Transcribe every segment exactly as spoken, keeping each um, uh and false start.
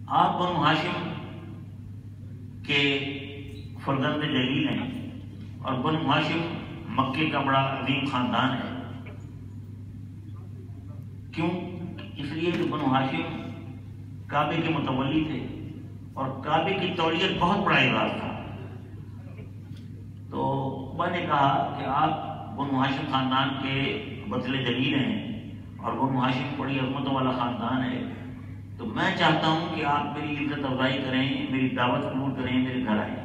آپ بنو ہاشم کے فرزند جلیل ہیں اور بنو ہاشم مکے کا بڑا عظیم خاندان ہے۔ کیوں؟ اس لیے کہ بنو ہاشم کعبے کے متولی تھے اور کعبے کی تولیت بہت بڑا اعزاز تھا۔ تو عقبہ نے کہا کہ آپ بنو ہاشم خاندان کے بدلے جلیل ہیں اور بنو ہاشم بڑی عظمتوں والا خاندان ہے، تو میں چاہتا ہوں کہ آپ میری عزت افزائی کریں، میری دعوت قبول کریں، میرے گھر آئیں۔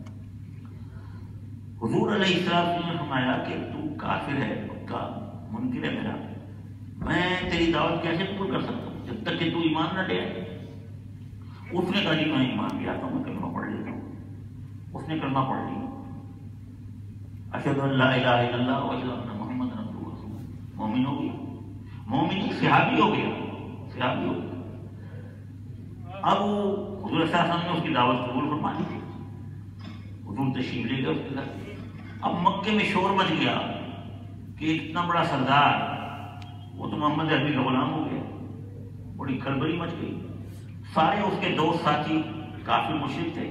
حضور علیہ السلام نے فرمایا کہ تو کافر ہے، پکا منکر ہے میرا، میں تیری دعوت کیسے قبول کر سکتا ہوں جب تک کہ تو ایمان نہ لے۔ اس نے کہا جی میں ایمان لے آتا ہوں، میں کلمہ پڑھ لیتا ہوں۔ اس نے کلمہ پڑھ لیا، اشہد ان لا الہ الا اللہ و اشہد ان محمد رسول اللہ، مومن ہو گیا، مومن صحابی ہو گیا، صحابی ہو گیا۔ اب وہ حضور صلی اللہ علیہ وسلم نے اس کی دعوت قبول فرما لی تھی، حضور تشریف لے گئے اس کے ساتھ۔ اب مکے میں شور مچ گیا کہ اتنا بڑا سردار وہ تو محمد عربی کا غلام ہو گیا، بڑی کھلبلی مچ گئی۔ سارے اس کے دوست ساتھی کافی مشرک تھے،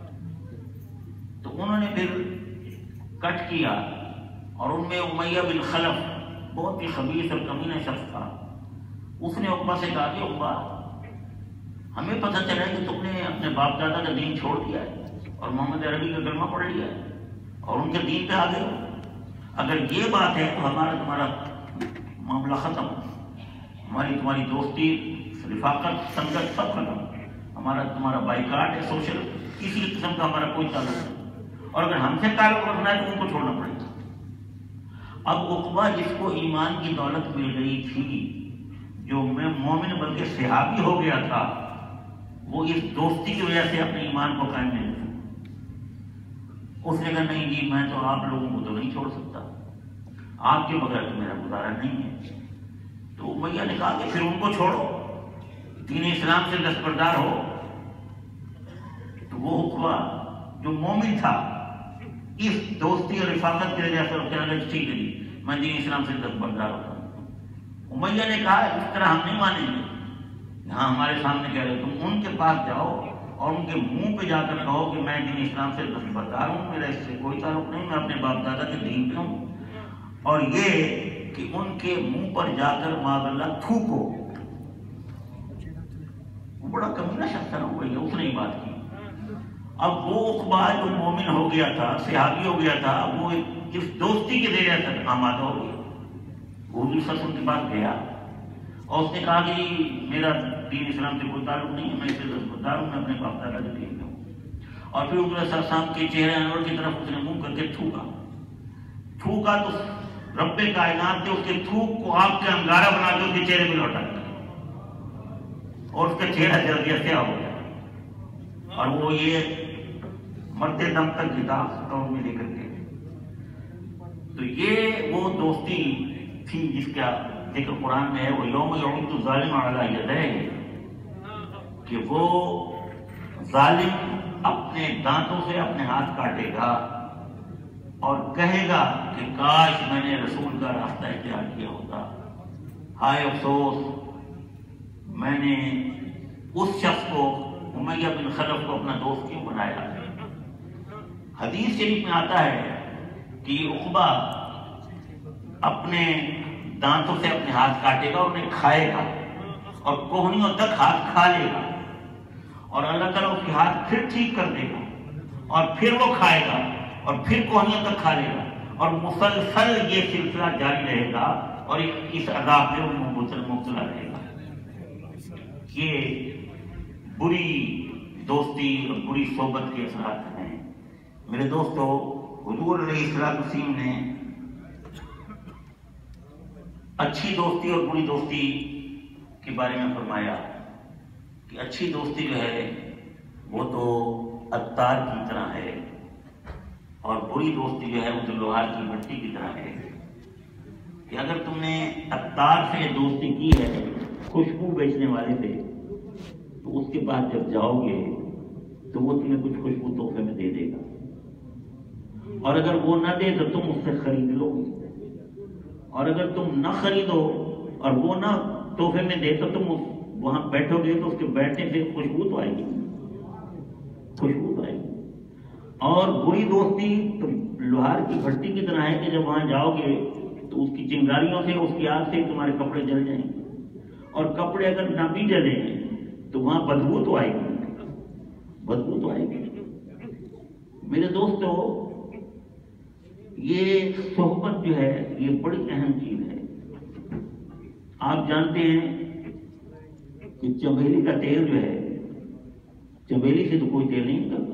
تو انہوں نے پھر کٹ کیا، اور ان میں امیہ بن خلف بہت ہی خبیث اور کمینہ شخص تھا۔ اس نے عقبہ سے کہا کہ عقبہ ہمیں پتہ چلا ہے کہ تم نے اپنے باپ دادا کا دین چھوڑ دیا ہے اور محمد عربی کا کلمہ پڑھ لیا ہے اور ان کے دین پہ آ گئے ہو۔ اگر یہ بات ہے تو ہمارا تمہارا معاملہ ختم، ہماری تمہاری دوستی، رفاقت، سنگت سب ختم، ہمارا تمہارا بائیکاٹ ہے، سوشل کسی قسم کا ہمارا کوئی تعلق نہیں، اور اگر ہم سے تعلق رکھنا ہے تو ان کو چھوڑنا پڑے گا۔ اب عقبہ جس کو ایمان کی دولت مل گئی تھی، جو میں مومن بن کے صحابی ہو گیا تھا، وہ اس دوستی کی وجہ سے اپنے ایمان کو قائم نہیں رکھا۔ اس نے کہا نہیں جی میں تو آپ لوگوں کو تو نہیں چھوڑ سکتا، آپ کے بغیر تو میرا گزارا نہیں ہے۔ تو امیہ نے کہا کہ پھر ان کو چھوڑو، دین اسلام سے دستبردار ہو۔ تو وہ عقبہ جو مومن تھا اس دوستی اور رفاقت کی وجہ سے اس کہنے لگا ٹھیک ہے جی میں دین اسلام سے دستبردار ہوتا ہوں۔ امیہ نے کہا اس طرح ہم نہیں مانیں گے، یہاں ہمارے سامنے کہہ رہے تم ان کے پاس جاؤ اور ان کے منہ پہ جا کر کہو کہ میں دین اسلام سے دستبردار ہوں، میرا اس سے کوئی تعلق نہیں، میں اپنے باپ دادا کے دین پہ ہوں، اور یہ کہ ان کے منہ پر جا کر معاذ اللہ تھوکو۔ وہ بڑا کمینہ شخص تھا نا بھیا، اس نے ہی بات کی۔ اب وہ عقبہ جو مومن ہو گیا تھا، صحابی ہو گیا تھا، وہ اس دوستی کے ذریعے تک آمادہ ہو گیا۔ حضور صلی اللہ علیہ وسلم کے پاس گیا اور اس نے کہا کہ میرا دین اسلام سے کوئی تعلق نہیں ہے، میں اسے دستبردار ہوں، میں اپنے باپ دادا کے دین میں ہوں۔ اور پھر حضور صلی اللہ علیہ وسلم کے چہرے انور کی طرف اس نے منہ کر کے تھوکا تھوکا تو رب کائنات نے اس کے تھوک کو آگ کے انگارہ بنا کے اس کے چہرے پہ لوٹا دیا اور اس کا چہرہ جل گیا، سیاہ ہو گیا، اور وہ یہ مرتے دم تک کتاب قوم میں لے کر کے۔ تو یہ وہ دوستی تھی جس کا ذکر قرآن میں ہے، وہ یوم یعض الظالم علی یدیہ، کہ وہ ظالم اپنے دانتوں سے اپنے ہاتھ کاٹے گا اور کہے گا کہ کاش میں نے رسول کا راستہ اختیار کیا ہوتا، ہائے افسوس میں نے اس شخص کو امیہ بن خلف کو اپنا دوست کیوں بنایا۔ حدیث شریف میں آتا ہے کہ عقبہ اپنے دانتوں سے اپنے ہاتھ کاٹے گا اور انہیں کھائے گا اور کوہنیوں تک ہاتھ کھا لے گا، اور اللہ تعالیٰ اس کے ہاتھ پھر ٹھیک کر دے گا اور پھر وہ کھائے گا اور پھر کوہنیوں تک کھا لے گا، اور مسلسل یہ سلسلہ جاری رہے گا اور اس عذاب میں وہ مبتلا رہے گا۔ یہ بری دوستی اور بری صحبت کے اثرات ہیں میرے دوستو۔ حضور علیہ السلام نے اچھی دوستی اور بری دوستی کے بارے میں فرمایا کہ اچھی دوستی جو ہے وہ تو عطار کی طرح ہے، اور بری دوستی جو ہے وہ تو لوہار کی مٹی کی طرح ہے، کہ اگر تم نے عطار سے دوستی کی ہے، خوشبو بیچنے والے سے، تو اس کے بعد جب جاؤ گے تو وہ تمہیں کچھ خوشبو تحفے میں دے دے گا، اور اگر وہ نہ دے تو تم اس سے خرید لو گے، اور اگر تم نہ خریدو اور وہ نہ تحفے میں دے تو تم وہاں بیٹھو گے تو اس کے بیٹھنے سے خوشبو تو آئے گی، خوشبو تو آئے گی۔ اور بری دوستی تو لوہار کی بھٹی کی طرح ہے کہ جب وہاں جاؤ گے تو اس کی چنگاریوں سے، اس کی آگ سے تمہارے کپڑے جل جائیں گے، اور کپڑے اگر نہ بھی جلیں تو وہاں بدبو تو آئے گی، بدبو تو آئے گی۔ میرے دوستو، یہ صحبت جو ہے یہ بڑی اہم چیز ہے۔ آپ جانتے ہیں کہ چمیلی کا تیل جو ہے، چمیلی سے تو کوئی تیل نہیں نکلتا،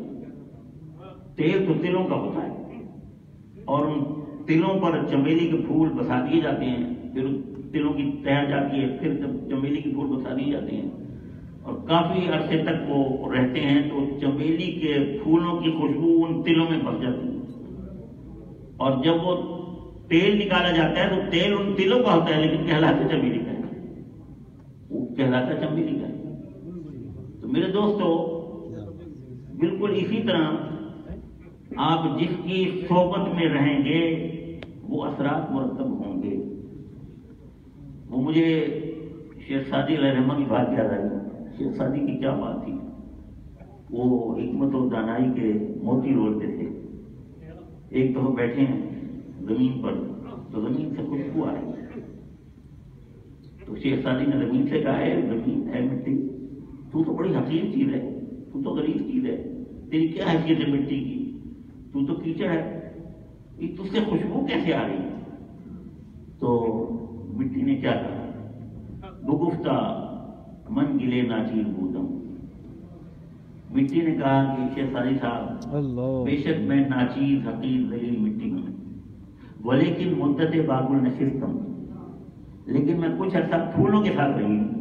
تیل تو تلوں کا ہوتا ہے، اور ان تلوں پر چمیلی کے پھول بسا دیے جاتے ہیں، پھر تلوں کی تہ جاتی ہے، پھر چمیلی کے پھول بسا دیے جاتے ہیں، اور کافی عرصے تک وہ رہتے ہیں، تو چمیلی کے پھولوں کی خوشبو ان تلوں میں بس جاتی ہے، اور جب وہ تیل نکالا جاتا ہے تو تیل ان تلوں کا ہوتا ہے، لیکن کہلاتا چمیلی کا ہے، وہ کہلاتا چمیلی کا ہے۔ تو میرے دوستو، بالکل اسی طرح آپ جس کی صحبت میں رہیں گے وہ اثرات مرتب ہوں گے۔ وہ مجھے شیخ سعدی علیہ رحمہ کی بات یاد آئی۔ شیخ سعدی کی کیا بات تھی، وہ حکمت و دانائی کے موتی رولتے تھے۔ ایک تو بیٹھے ہیں زمین پر، تو زمین سے خوشبو آ رہی ہے، تو شیخ سعدی نے زمین سے کہا ہے، زمین ہے مٹی، تو تو بڑی حقیر چیز ہے، تو تو غریب چیز ہے، تیری کیا حیثیت ہے مٹی کی، تو تو کیچڑ ہے، یہ تجھ سے خوشبو کیسے آ رہی ہے؟ تو مٹی نے کیا کہا، بگفتہ من گلے ناچیر بودم۔ مٹی نے کہا کہ شیخ سعدی صاحب، بے شک میں ناچیز حقیر ذلیل مٹی ہوں، ولیکن مدت باغ النشستم، لیکن میں کچھ عرصہ پھولوں کے ساتھ رہی ہوں،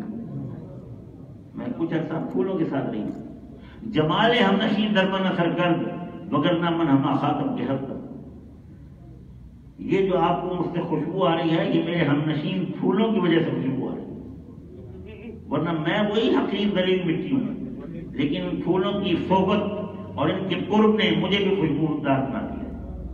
میں کچھ عرصہ پھولوں کے ساتھ رہی ہوں۔ جمال ہم نشین درمن سرگرد وگرنہ من ہما خاتم کے حق، یہ جو آپ کو مجھ سے خوشبو آ رہی ہے، یہ میرے ہم نشین پھولوں کی وجہ سے خوشبو آ رہی ہے، ورنہ میں وہی حقیر ذلیل مٹی ہوں، لیکن پھولوں کی صحبت اور ان کے قرب نے مجھے بھی خوشبو دار بنا دیا۔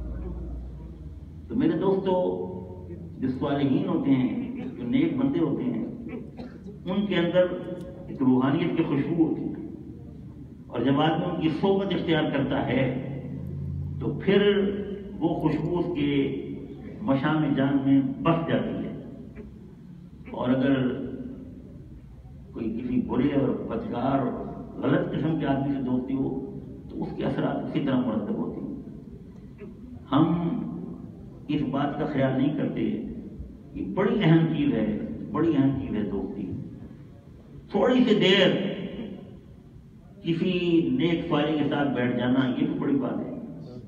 تو میرے دوستو، جو صالحین ہوتے ہیں، جو نیک بندے ہوتے ہیں، ان کے اندر ایک روحانیت کی خوشبو ہوتی ہے، اور جب آدمی ان کی صحبت اختیار کرتا ہے تو پھر وہ خوشبو اس کے مشام جان میں بس جاتی ہے، اور اگر کوئی کسی برے اور بدکار اور غلط قسم کے آدمی سے دوستی ہو تو اس کے اثرات اسی طرح مرتب ہوتے ہیں۔ ہم اس بات کا خیال نہیں کرتے، یہ بڑی اہم چیز ہے، بڑی اہم چیز ہے دوستی۔ تھوڑی سی دیر کسی نیک فائل کے ساتھ بیٹھ جانا، یہ بھی بڑی بات ہے۔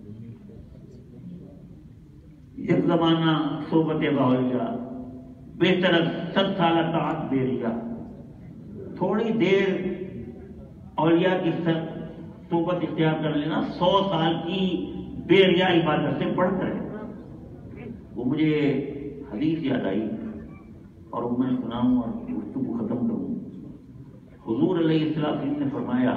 ایک زمانہ صحبت باولیہ بہتر ست سالہ طاعت بیریا، تھوڑی دیر اولیاء کی صحبت اختیار کر لینا سو سال کی بے ریا عبادت سے بڑھ کر ہے۔ وہ مجھے حدیث یاد آئی اور میں سناؤں اور گفتگو ختم کروں۔ حضور علیہ السلام نے فرمایا،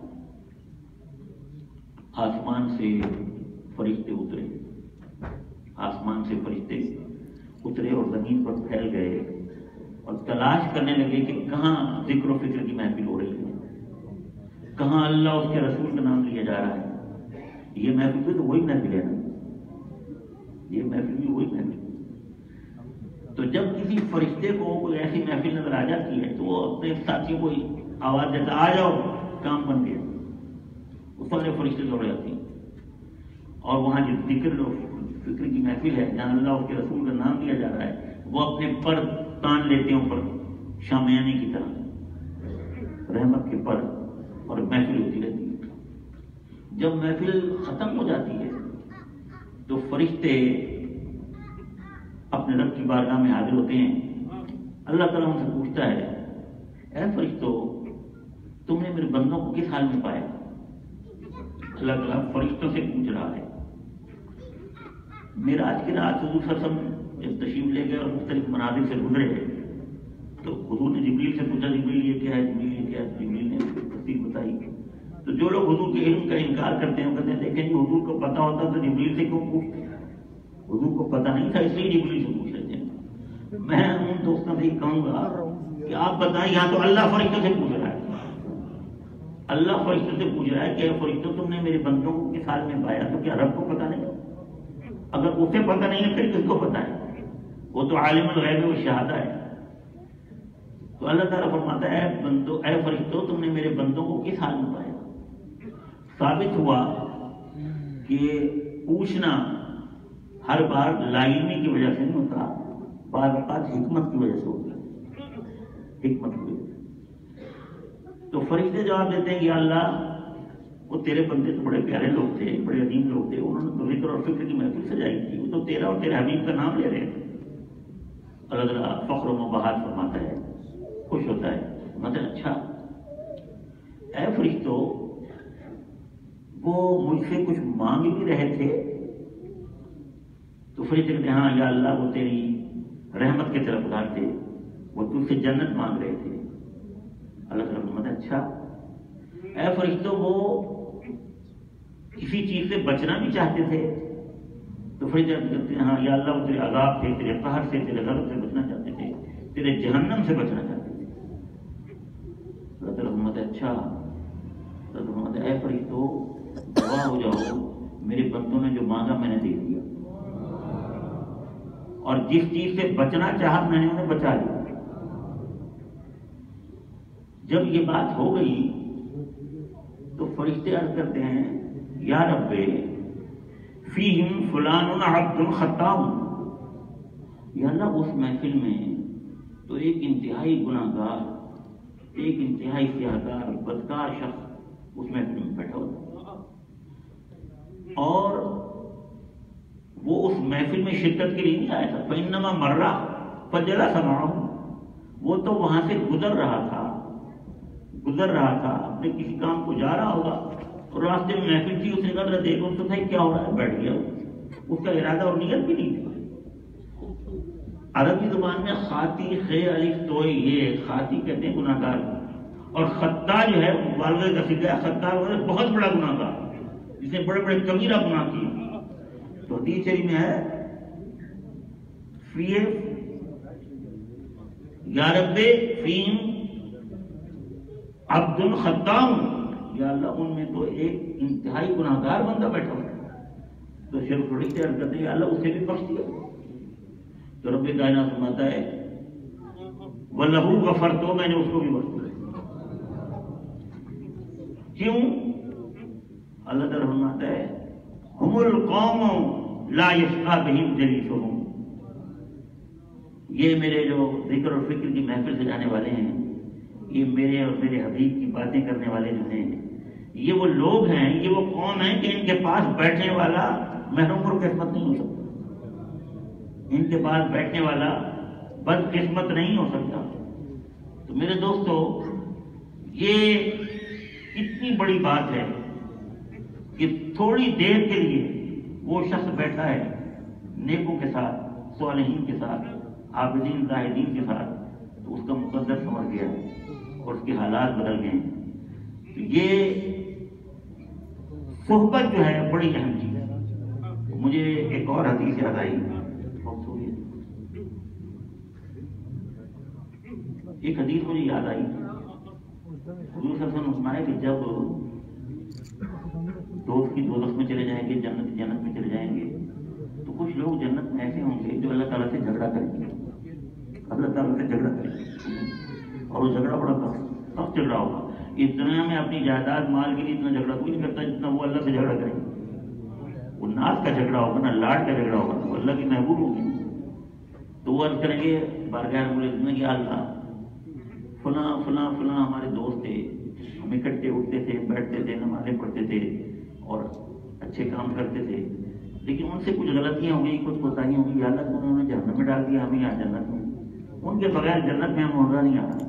آسمان سے فرشتے اترے، آسمان سے فرشتے اترے اور زمین پر پھیل گئے اور تلاش کرنے لگے کہ کہاں ذکر و فکر کی محفل ہو رہی ہے، کہاں اللہ اس کے رسول کا نام لیا جا رہا ہے۔ یہ محفل بھی تو وہی محفل ہے نا، یہ محفل بھی وہی محفل ہے۔ تو جب کسی فرشتے کو کوئی ایسی محفل نظر آ جاتی ہے تو وہ اپنے ساتھیوں کو آواز دیتا، آ جاؤ کام بن گیا، وہ سارے فرشتے دوڑ جاتے ہیں، اور وہاں جو ذکر و فکر کی محفل ہے جہاں اللہ اس کے رسول کا نام لیا جا رہا ہے، وہ اپنے پر تان لیتے ہیں اوپر شامیانے کی طرح، رحمت کے پر، اور محفل ہوتی رہتی ہے۔ جب محفل ختم ہو جاتی ہے تو فرشتے اپنے رب کی بارگاہ میں حاضر ہوتے ہیں۔ اللہ تعالیٰ ان سے پوچھتا ہے، اے فرشتوں، تم نے میرے بندوں کو کس حال میں پایا؟ اللہ تعالیٰ فرشتوں سے پوچھ رہا ہے۔ معراج کی رات حضور صلی اللہ علیہ وسلم جب تشریف لے گئے اور مختلف مناظر سے گزرے تو حضور نے جبریل سے پوچھا، جبریل یہ کیا ہے، جبریل یہ کیا ہے، جبریل نے تفصیل بتائی۔ تو جو لوگ حضور کے علم کا انکار کرتے ہیں وہ کہتے ہیں دیکھیں جی حضور کو پتا ہوتا تو جبریل سے کیوں پوچھتے ہیں؟ حضور کو پتا نہیں تھا اس لیے جبریل سے پوچھ لیتے ہیں۔ میں ان دوستوں سے کہوں گا کہ آپ بتائیں، یہاں تو اللہ فرشتوں سے پوچھ رہا ہے، اللہ فرشتوں سے پوچھ رہا ہے کہ فرشتوں تم نے میرے بندوں کو کس حال میں پایا، تو کیا رب کو پتا نہیں؟ اگر اسے پتا نہیں ہے پھر کس کو پتا ہے؟ وہ تو عالم الغیب و شہادہ ہے۔ تو اللہ تعالیٰ فرماتا ہے اے بندو اے فرشتوں تم نے میرے بندوں کو کس حال میں پایا؟ ثابت ہوا کہ پوچھنا ہر بار لاعلمی کی وجہ سے نہیں ہوتا، بعض اوقات حکمت کی وجہ سے ہوتا ہے، حکمت کی وجہ سے۔ تو فرشتے جواب دیتے ہیں کہ اللہ وہ تیرے بندے تو بڑے پیارے لوگ تھے، بڑے عظیم لوگ تھے، انہوں نے تو ذکر اور فکر کی محفل سجائی تھی، وہ تو تیرا اور تیرے حبیب کا نام لے رہے تھے۔ اللہ تعالیٰ فخر و مباحت فرماتا ہے، خوش ہوتا ہے، مطلب اچھا اے فرشتوں وہ مجھ سے کچھ مانگ بھی رہے تھے؟ تو فرشتے کہتے ہیں ہاں یا اللہ وہ تیری رحمت کے طرفدار تھے، وہ تجھ سے جنت مانگ رہے تھے۔ اللہ تعالیٰ فرماتا ہے اچھا اے فرشتوں وہ کسی چیز سے بچنا بھی چاہتے تھے؟ تو فرشتے کہتے ہیں ہاں یا اللہ وہ تیرے عذاب سے، تیرے قہر سے، تیرے غضب سے بچنا چاہتے تھے، تیرے جہنم سے بچنا چاہتے تھے۔ اللہ تعالیٰ فرماتا ہے اچھا، اللہ تعالیٰ فرماتا ہے اے فرشتوں گواہ ہو جاؤ میرے بندوں نے جو مانگا میں نے دے دیا، اور جس چیز سے بچنا چاہا میں نے انہیں بچا لیا۔ جب یہ بات ہو گئی تو فرشتے عرض کرتے ہیں یا رب فیہم فلان عبد خطاء، یا اللہ اس محفل میں تو ایک انتہائی گناہ گار، ایک انتہائی سیاہکار بدکار شخص اس محفل میں بیٹھا ہوتا، اور وہ اس محفل میں شرکت کے لیے نہیں آیا تھا، فإنما مرہ فجلس معہ، وہ تو وہاں سے گزر رہا تھا گزر رہا تھا اپنے کسی کام کو جا رہا ہوگا، اور راستے میں محفل تھی، اس نے کہا دیکھو تو صحیح کیا ہو رہا ہے، بیٹھ گیا، اس کا ارادہ اور نیت بھی نہیں تھی۔ عربی زبان میں خاطی خے الف تو یہ خاطی کہتے ہیں گناہ گار، اور خطا جو ہے مبالغہ کا صیغہ ہے، خطا بہت بڑا گناہ گار جس نے بڑے بڑے کبیرہ گناہ کیے۔ تو حدیث شریف میں ہے فی یا رب فیم عبد خطاء، یا اللہ ان میں تو ایک انتہائی گناہ گار بندہ بیٹھا ہوا ہے، تو شیخ فرشتے عرض کرتے ہیں یا اللہ اسے بھی بخش دیا۔ تو رب کائنات فرماتا ہے وَلَهُ غَفَرْتُ، میں نے اس کو بھی بخش دیا۔ کیوں؟ اللہ تعالیٰ فرماتا ہے ہم القوم لا یشقی بہم جلیسہم، یہ میرے جو ذکر اور فکر کی محفل سے جانے والے ہیں، یہ میرے اور میرے حبیب کی باتیں کرنے والے جو ہیں، یہ وہ لوگ ہیں، یہ وہ قوم ہیں کہ ان کے پاس بیٹھنے والا محروم اور قسمت نہیں ہو سکتا، ان کے پاس بیٹھنے والا بد قسمت نہیں ہو سکتا۔ تو میرے دوستو یہ اتنی بڑی بات ہے کہ تھوڑی دیر کے لیے وہ شخص بیٹھا ہے نیکوں کے ساتھ، صالحین کے ساتھ، عابدین زاہدین کے ساتھ، تو اس کا مقدر سمجھ گیا اور اس کے حالات بدل گئے۔ تو یہ صحبت جو ہے بڑی اہم چیز ہے۔ مجھے ایک اور حدیث یاد آئی، ایک حدیث مجھے یاد آئی، حضور صلی اللہ علیہ وسلم نے فرمایا کہ جب دوست کی دوزخ میں چلے جائیں گے، جنت کی جنت میں چلے جائیں گے، تو کچھ لوگ جنت میں ایسے ہوں گے جو اللہ تعالیٰ سے جھگڑا کریں گے، اللہ تعالیٰ سے جھگڑا کریں گے، اور وہ جھگڑا بڑا سخت جھگڑا ہوگا۔ اس دنیا میں اپنی جائیداد مال کے لیے اتنا جھگڑا کوئی نہیں کرتا جتنا وہ اللہ سے جھگڑا کریں گے۔ وہ ناز کا جھگڑا ہوگا، نہ لاڈ کا جھگڑا ہوگا، تو اللہ کی محبوب ہوگی، تو وہ عرض کریں گے بارگاہ بولے کہ اللہ فلاں فلاں فلاں ہمارے دوست تھے، ہم اکٹھے اٹھتے تھے، بیٹھتے تھے، نمازیں پڑھتے تھے اور اچھے کام کرتے تھے، لیکن ان سے کچھ غلطیاں ہو گئی، کچھ کوتاہیاں ہو گئی، اللہ کو انہوں نے جہنم میں ڈال دیا، ہمیں یہاں جنت میں، ان کے بغیر جنت میں ہم مزہ نہیں آتا،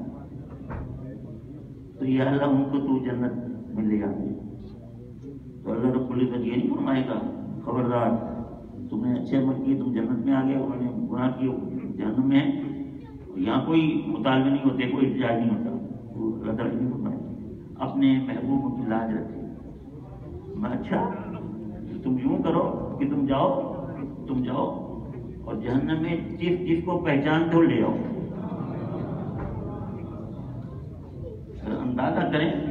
تو یا اللہ ان کو تو جنت میں لے آ۔ تو اللہ رب العزت یہ نہیں فرمائے گا خبردار تم نے اچھے عمل کیے تم جنت میں آ گئے، انہوں نے گناہ کیے جہنم میں ہے، یہاں کوئی مطالبے نہیں ہوتے، کوئی احتجاج نہیں ہوتا، تو اللہ تعالیٰ نہیں فرمائے اپنے محبوب کی لاج رکھے۔ میں اچھا تم یوں کرو کہ تم جاؤ تم جاؤ اور جہنم میں جس جس کو پہچانتے ہو لے آؤ، اندازہ کریں